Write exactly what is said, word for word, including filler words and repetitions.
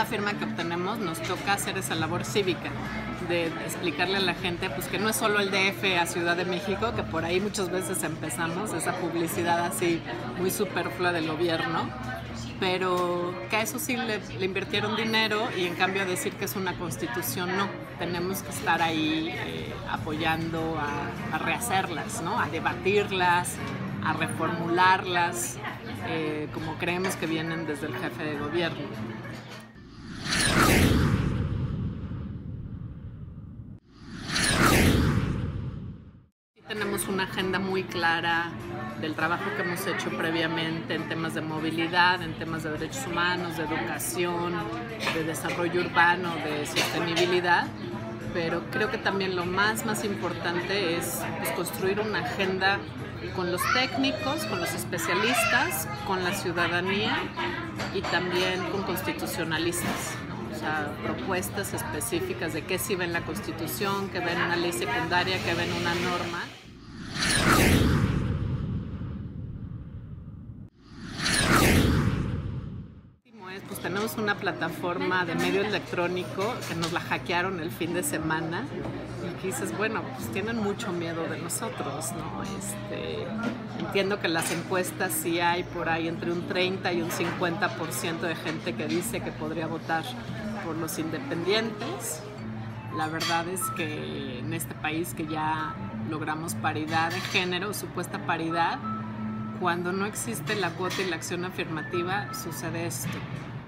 firma que obtenemos nos toca hacer esa labor cívica de explicarle a la gente pues que no es solo el D F a Ciudad de México, que por ahí muchas veces empezamos esa publicidad así muy superflua del gobierno, pero que a eso sí le, le invirtieron dinero, y en cambio a decir que es una constitución, no. Tenemos que estar ahí eh, apoyando a, a rehacerlas, ¿no? A debatirlas, a reformularlas, eh, como creemos que vienen desde el jefe de gobierno. Tenemos una agenda muy clara del trabajo que hemos hecho previamente en temas de movilidad, en temas de derechos humanos, de educación, de desarrollo urbano, de sostenibilidad, pero creo que también lo más, más importante es pues, construir una agenda con los técnicos, con los especialistas, con la ciudadanía y también con constitucionalistas, ¿no? O sea, propuestas específicas de qué sí ven la Constitución, qué ven una ley secundaria, qué ven una norma. Pues tenemos una plataforma de medio electrónico que nos la hackearon el fin de semana, y que dices, bueno, pues tienen mucho miedo de nosotros, ¿no? Este, entiendo que las encuestas sí hay por ahí entre un treinta y un cincuenta por ciento de gente que dice que podría votar por los independientes. La verdad es que en este país que ya logramos paridad de género, supuesta paridad, cuando no existe la cuota y la acción afirmativa, sucede esto.